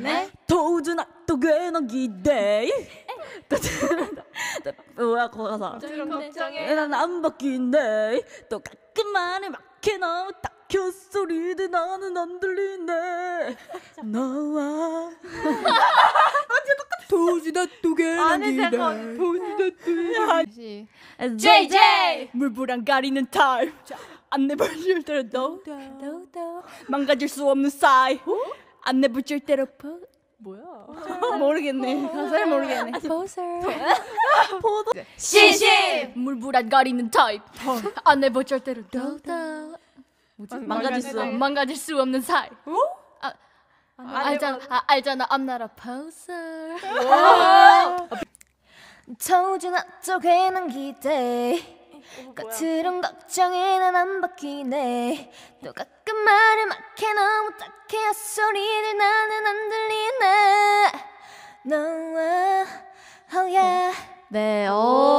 네. 도저나 또 괜한 기대. 뭐야 거기 가서 걱정해. 난 안 바뀌네. 또 가끔만에 막해 나오 딱 콧소리도 나는 안 들리네. 너와 도저나 또 괜한 기대. 도저나 또 괜한 다시. JJ 물불안 가리는 타입. 안내볼 때로 망가질 수 없는 사이. 안내볼 때로 뭐야? 모르겠네. 가사를 모르겠네. 포도 시시. 물불안 가리는 타입. 안내볼 때로 망가질 수 없는 사이. 알잖아 I'm not a poser. 도저나 또 괜한 기대. 겉으론 걱정해 난 안 바뀌네. 또 가끔 말을 막해 너무 딱해 소리를 나는 안 들리네. 너와 oh yeah. 네.